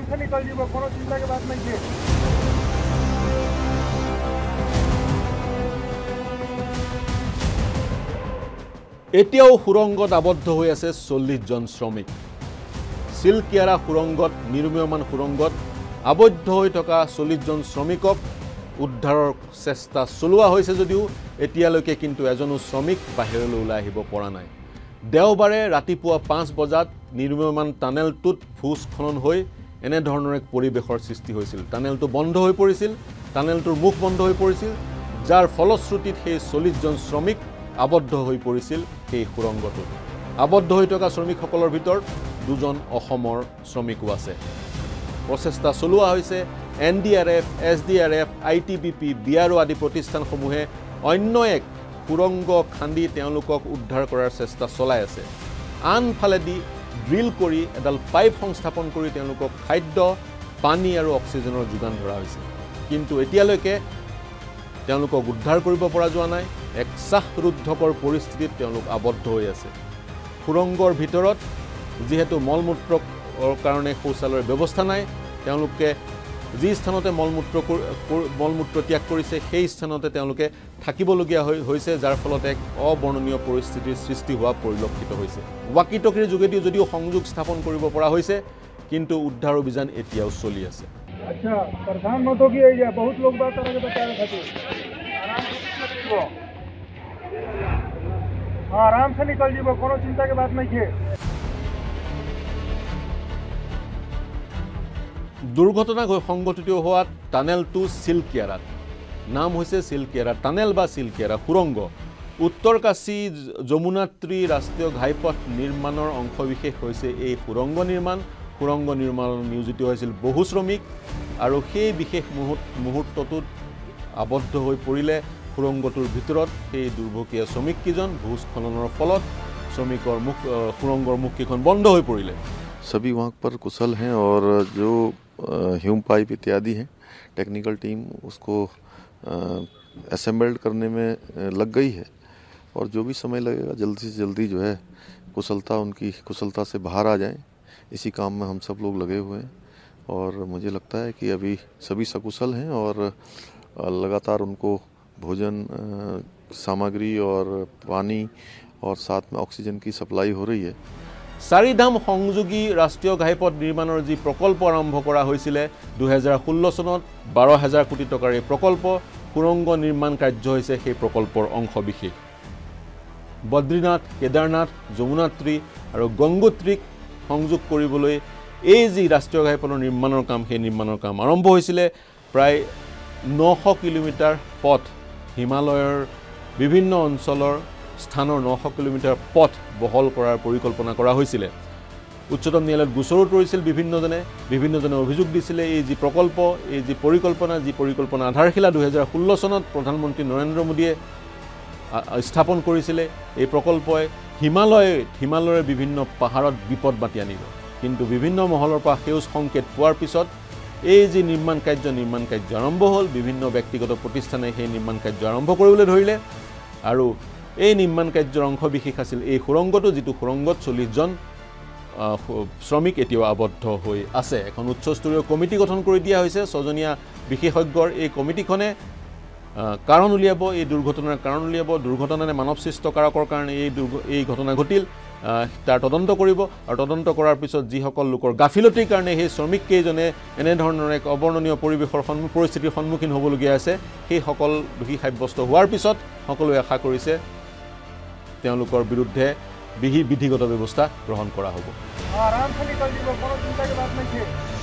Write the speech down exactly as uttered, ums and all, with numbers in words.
आराम से निकल जीवो, कोनो चिंता के बात नहीं है। এতিয়াও সুৰংগত আবদ্ধ হৈ আছে চল্লিশ জন শ্ৰমিক। চিলকিয়াৰা সুৰংগত নিৰ্মীয়মান সুৰংগত আবদ্ধ হৈ থকা চল্লিশ জন শ্ৰমিকক উদ্ধাৰৰ চেষ্টা চলোৱা হৈছে যদিও এতিয়ালৈকে কিন্তু এজনো শ্ৰমিক বাহিৰলৈ ওলাই আহিব পৰা নাই। দেওবাৰে ৰাতিপুৱা পাঁচ বজাত নিৰ্মীয়মান টানেলটোত ভূস্খলন হৈ এনে ধৰণৰ এক পৰিৱেশৰ সৃষ্টি হৈছিল। টানেলটো বন্ধ হৈ পৰিছিল, টানেলটোৰ মুখ বন্ধ হৈ পৰিছিল, যাৰ ফলশ্ৰুতিত সেই চল্লিশ জন শ্ৰমিক আবদ্ধ হৈ পৰিছিল সেই সুৰংগটোত। আবদ্ধ হৈ থকা শ্ৰমিকসকলৰ ভিতৰত দুজন অসমৰ শ্ৰমিকো আছে। প্ৰচেষ্টা চলোৱা হৈছে N D R F, S D R F, I T B P, B R O' আদি প্ৰতিষ্ঠানসমূহে অন্য এক সুৰংগ খান্দি তেওঁলোকক উদ্ধাৰ কৰাৰ চেষ্টা চলাই আছে। আনফালেদি ড্ৰিল কৰি এডাল পাইপ সংস্থাপন কৰি তেওঁলোকক খাদ্য, পানী আৰু অক্সিজেনৰ যোগান ধৰা হৈছে। কিন্তু এতিয়ালৈকে তেওঁলোকক উদ্ধাৰ কৰিব পৰা যোৱা নাই। এক শ্বাসৰুদ্ধকৰ পৰিস্থিতিত তেওঁলোক আবদ্ধ হৈ আছে। সুৰংগৰ ভিতৰত যিহেতু মলমূত্ৰৰ কাৰণে শৌচালয়ৰ ব্যৱস্থা নাই, তেওঁলোকে যি স্থানতে মলমূত্ৰ মলমূত্ৰ ত্যাগ কৰিছে সেই স্থানতে তেওঁলোকে থাকিবলগীয়া হৈছে, যাৰ ফলত এক অবৰ্ণনীয় পৰিস্থিতিৰ সৃষ্টি হোৱা পৰিলক্ষিত হৈছে। ৱাকি টকিৰ যোগেদিও যদিও সংযোগ স্থাপন কৰিব পৰা হৈছে, কিন্তু উদ্ধাৰ অভিযান এতিয়াও চলি আছে। अच्छा, परेशान मत होगी, बहुत लोग बात करेंगे बचा रहे थे। आराम से निकल, हाँ आराम से निकल जीवो, कोनो चिंता के बात नहीं है। দুৰ্ঘটনা সংঘটিত হোৱা টানেলটো চিলকিয়াৰাত। নাম হৈছে চিলকিয়াৰা টানেল বা চিলকিয়াৰা সুৰংগ। উত্তৰ কাশী যমুনাত্ৰী ৰাষ্ট্ৰীয় ঘাইপথ নিৰ্মাণৰ অংশবিশেষ হৈছে এই সুৰংগ নিৰ্মাণ। সুৰংগ নিৰ্মাণত নিয়োজিত হৈছিল বহু শ্ৰমিক আৰু সেই বিশেষ মুহূৰ্তটোত আবদ্ধ হৈ পৰিলে সুৰংগটোৰ ভিতৰত সেই দুৰ্ভগীয়া শ্ৰমিককেইজন। ভূস্খলনৰ ফলত শ্ৰমিকৰ মুখ সুৰংগৰ মুখকেইখন বন্ধ হৈ পৰিলে। सभी वहाँ पर कुशल हैं और जो ह्यूम पाइप इत्यादि हैं, टेक्निकल टीम उसको असेंबल्ड करने में लग गई है और जो भी समय लगेगा जल्दी से जल्दी जो है कुशलता उनकी कुशलता से बाहर आ जाएं, इसी काम में हम सब लोग लगे हुए हैं। और मुझे लगता है कि अभी सभी सकुशल हैं और लगातार उनको भोजन सामग्री और पानी और साथ में ऑक्सीजन की सप्लाई हो रही है। চাৰিধাম সংযোগী ৰাষ্ট্ৰীয় ঘাইপথ নিৰ্মাণৰ যি প্ৰকল্প আৰম্ভ কৰা হৈছিলে দুহেজাৰ ষোল্ল চনত বাৰ হাজাৰ কোটি টকাৰ এই প্ৰকল্প সুৰংগ নিৰ্মাণ কাৰ্য হৈছে সেই প্ৰকল্পৰ অংশবিশেষ। বদ্ৰীনাথ, কেদাৰনাথ, যমুনাত্ৰী আৰু গংগোত্ৰীক সংযোগ কৰিবলৈ এই যি ৰাষ্ট্ৰীয় ঘাইপথৰ নিৰ্মাণৰ কাম, সেই নিৰ্মাণৰ কাম আৰম্ভ হৈছিলে। প্ৰায় নশ কিলোমিটাৰ পথ, হিমালয়ৰ বিভিন্ন অঞ্চলৰ স্থানৰ নশ কিলোমিটাৰ পথ বহল কৰাৰ পৰিকল্পনা কৰা হৈছিলে। উচ্চতম ন্যায়ালয়ত গোচৰো তৰিছিল বিভিন্নজনে। বিভিন্নজনে অভিযোগ দিছিলে এই যি প্ৰকল্প, এই যি পৰিকল্পনা, যি পৰিকল্পনা আধাৰশিলা দুহেজাৰ ষোল্ল চনত প্ৰধানমন্ত্ৰী নৰেন্দ্ৰ মোদীয়ে স্থাপন কৰিছিলে, এই প্ৰকল্পই হিমালয় হিমালয়ৰ বিভিন্ন পাহাৰত বিপদ মাতি আনিব। কিন্তু বিভিন্ন মহলৰ পৰা সেউজ সংকেত পোৱাৰ পিছত এই যি নিৰ্মাণ কাৰ্য নিৰ্মাণ কাৰ্য আৰম্ভ হ'ল। বিভিন্ন ব্যক্তিগত প্ৰতিষ্ঠানে সেই নিৰ্মাণ কাৰ্য আৰম্ভ কৰিবলৈ ধৰিলে আৰু এই নিৰ্মাণ কাৰ্যৰ অংশবিশেষ আছিল এই সুৰংগটো, যিটো সুৰংগত চল্লিছজন শ্ৰমিক এতিয়াও আবদ্ধ হৈ আছে। এখন উচ্চস্তৰীয় কমিটি গঠন কৰি দিয়া হৈছে ছজনীয়া বিশেষজ্ঞৰ। এই কমিটিখনে কাৰণ উলিয়াব, এই দুৰ্ঘটনাৰ কাৰণ উলিয়াব। দুৰ্ঘটনাৰে মানৱসৃষ্ট কাৰকৰ কাৰণে এই এই ঘটনা ঘটিল তাৰ তদন্ত কৰিব আৰু তদন্ত কৰাৰ পিছত যিসকল লোকৰ গাফিলতিৰ কাৰণে সেই শ্ৰমিককেইজনে এনেধৰণৰ এক অবৰ্ণনীয় পৰিৱেশৰ সন্মুখ পৰিস্থিতিৰ সন্মুখীন হ'বলগীয়া আছে, সেইসকল দোষী সাব্যস্ত হোৱাৰ পিছত সকলোৱে আশা কৰিছে তেওঁলোকৰ বিৰুদ্ধে বিধি বিধিগত ব্যৱস্থা গ্ৰহণ কৰা হ'ব। आराम से निकल जीवो, कोनो चिंता के बात नहीं है।